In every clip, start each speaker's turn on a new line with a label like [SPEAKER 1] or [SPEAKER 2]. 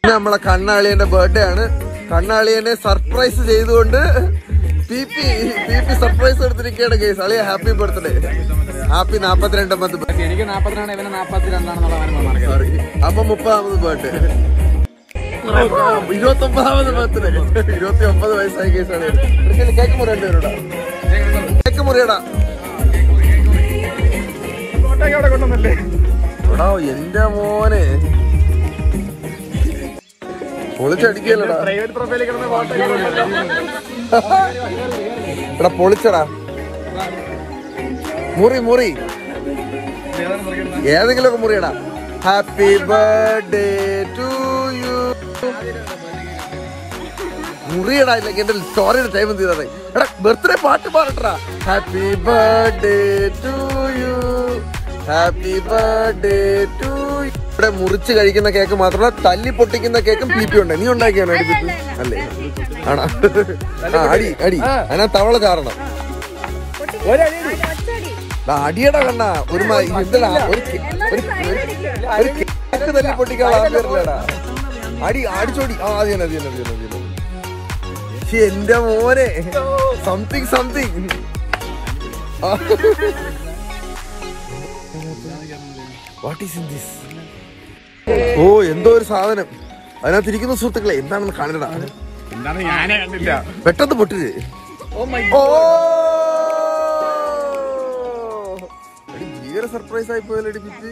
[SPEAKER 1] നമ്മളെ കണ്ണാളിയന്റെ ബർത്ത്ഡേ ആണ്. കണ്ണാളിയനെ സർപ്രൈസ് ചെയ്തുകൊണ്ട് പി പി സർപ്രൈസ് എടുത്തിരിക്കുകയാണ് കേസ്. അളിയ ഹാപ്പി ബർത്ത്ഡേ. ഹാപ്പി 42ാമത്.
[SPEAKER 2] എനിക്ക് 42 ഇവന് 42
[SPEAKER 1] അപ്പൊ 30ാമത് ബർത്ത്ഡേ. 29ാമത് ബർത്ത്ഡേ. 29 വയസ്സായ കേസാണ്. കേക്ക് മുറിയേണ്ടി വരൂടാ. കേക്ക് മുറിയടാ. എടാ എന്റെ മോനെ പൊളിച്ചടിക്കല്ലടാ. എടാ പൊളിച്ചടാ. മുറി മുറി ഏതെങ്കിലുമൊക്കെ മുറിയടാ. Happy birthday to you. മുറിയടാ. ഇല്ലെങ്കിൽ എന്റെ സ്റ്റോറിയുടെ ടൈം തീരാറായി. എടാ ബർത്ത്ഡേ പാട്ട് പാടട്ടാ. Happy birthday to you. Happy birthday to. ഇവിടെ മുറിച്ച് കഴിക്കുന്ന കേക്ക് മാത്രമല്ല തല്ലി പൊട്ടിക്കുന്ന കേക്കും പി പി ഉണ്ട്. നീ ഉണ്ടാക്കിയാണോ അല്ലേ? ആണോ? അടി അടി അതിനാ തവള ചാറണം. അടിയടാ കണ്ണ. ഒരു കേക്ക് തല്ലി പൊട്ടിക്കാളാ. അടി അടിച്ചോടി. ആ അത് തന്നെ. എന്റെ മോനെ something. What is in this? ഓ എന്തോ ഒരു സാധനം അതിനകത്ത് ഇരിക്കുന്ന സുഹൃത്തുക്കളെ. എന്താണെന്ന് കാണണ. പെട്ടെന്ന് പൊട്ടിച്ച്. ഭീകര സർപ്രൈസ് ആയി പോയല്ലോ.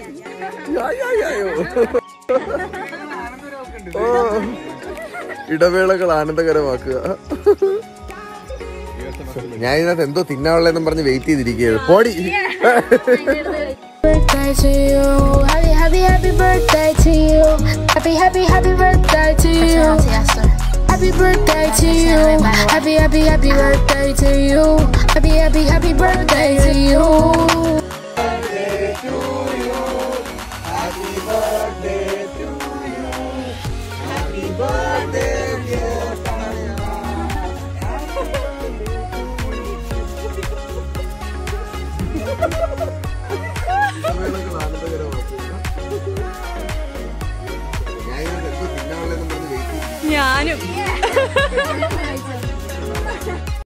[SPEAKER 1] ഇടവേളകൾ ആനന്ദകരമാക്കുക. ഞാൻ ഇതിനകത്ത് എന്തോ തിന്നാവുള്ളതെന്നും പറഞ്ഞ് വെയിറ്റ് ചെയ്തിരിക്കുകയാണ്. പോടി.
[SPEAKER 3] Birthday to you, happy birthday to you, happy birthday to you, happy birthday to you, happy birthday to you, happy birthday to you.
[SPEAKER 1] ഞാനും